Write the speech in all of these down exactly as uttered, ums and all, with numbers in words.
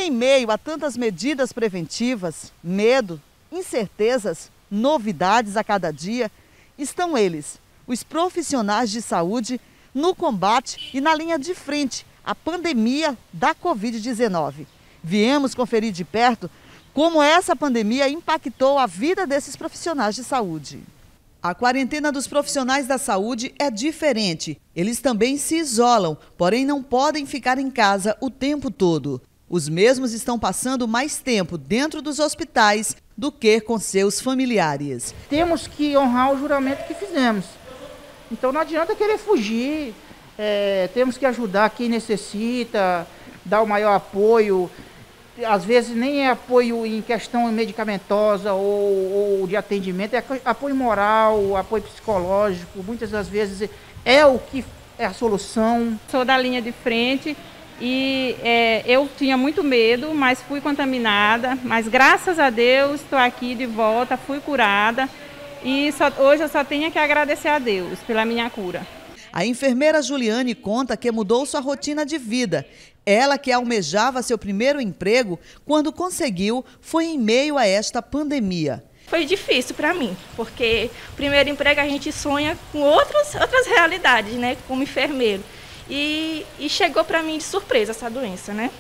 Em meio a tantas medidas preventivas, medo, incertezas, novidades a cada dia, estão eles, os profissionais de saúde, no combate e na linha de frente à pandemia da covid dezenove. Viemos conferir de perto como essa pandemia impactou a vida desses profissionais de saúde. A quarentena dos profissionais da saúde é diferente. Eles também se isolam, porém não podem ficar em casa o tempo todo. Os mesmos estão passando mais tempo dentro dos hospitais do que com seus familiares. Temos que honrar o juramento que fizemos. Então não adianta querer fugir, é, temos que ajudar quem necessita, dar o maior apoio. Às vezes nem é apoio em questão medicamentosa ou, ou de atendimento, é apoio moral, apoio psicológico. Muitas das vezes é o que é a solução. Sou da linha de frente e é, eu tinha muito medo, mas fui contaminada. Mas graças a Deus estou aqui de volta, fui curada e só, hoje eu só tenho que agradecer a Deus pela minha cura. A enfermeira Juliane conta que mudou sua rotina de vida. Ela, que almejava seu primeiro emprego, quando conseguiu, foi em meio a esta pandemia. Foi difícil para mim, porque o primeiro emprego a gente sonha com outras, outras realidades, né, como enfermeiro. E, e chegou para mim de surpresa essa doença, né?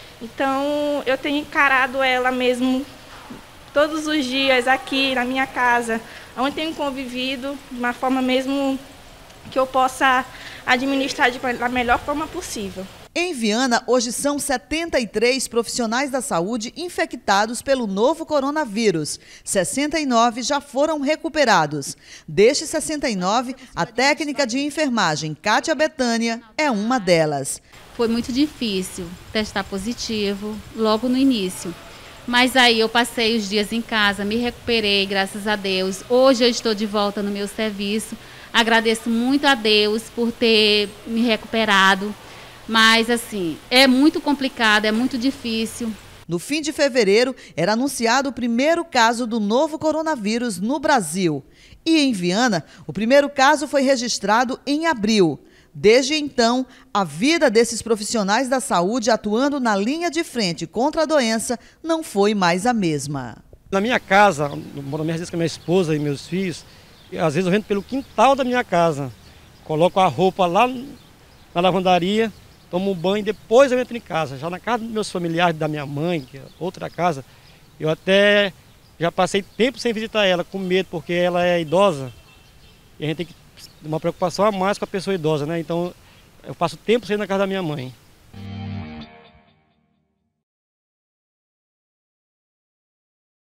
Então eu tenho encarado ela mesmo todos os dias aqui na minha casa, onde tenho convivido de uma forma mesmo que eu possa administrar de, da melhor forma possível. Em Viana, hoje são setenta e três profissionais da saúde infectados pelo novo coronavírus. sessenta e nove já foram recuperados. Destes sessenta e nove, a técnica de enfermagem Kátia Betânia é uma delas. Foi muito difícil testar positivo logo no início. Mas aí eu passei os dias em casa, me recuperei, graças a Deus. Hoje eu estou de volta no meu serviço. Agradeço muito a Deus por ter me recuperado. Mas, assim, é muito complicado, é muito difícil. No fim de fevereiro, era anunciado o primeiro caso do novo coronavírus no Brasil. E em Viana, o primeiro caso foi registrado em abril. Desde então, a vida desses profissionais da saúde atuando na linha de frente contra a doença não foi mais a mesma. Na minha casa, eu moro minhas vezes com a minha esposa e meus filhos, e às vezes eu entro pelo quintal da minha casa, coloco a roupa lá na lavandaria, tomo um banho e depois eu entro em casa. Já na casa dos meus familiares, da minha mãe, que é outra casa, eu até já passei tempo sem visitar ela, com medo, porque ela é idosa. E a gente tem que ter uma preocupação a mais com a pessoa idosa, né? Então eu passo tempo sem ir na casa da minha mãe.